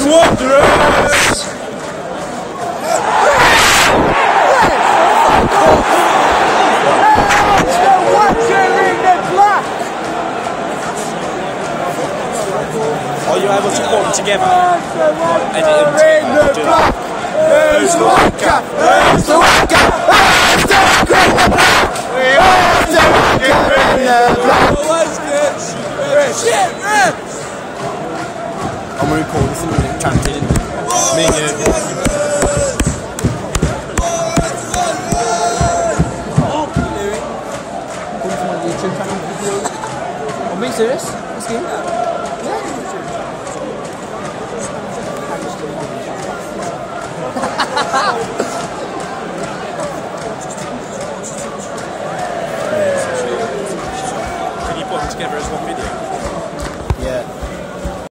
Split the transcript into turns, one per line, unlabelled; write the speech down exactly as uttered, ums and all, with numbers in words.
Wanderers! Are you able to put them together? Edit them together? Who's the wanker? Who's the wanker? Who's the wanker in the black? We are the wanker in the black. Shit, man! I'm gonna record this in a minute, chanting. Me and you. Come to my YouTube channel. I'm being serious. This game? Yeah. Can you put them together as one video?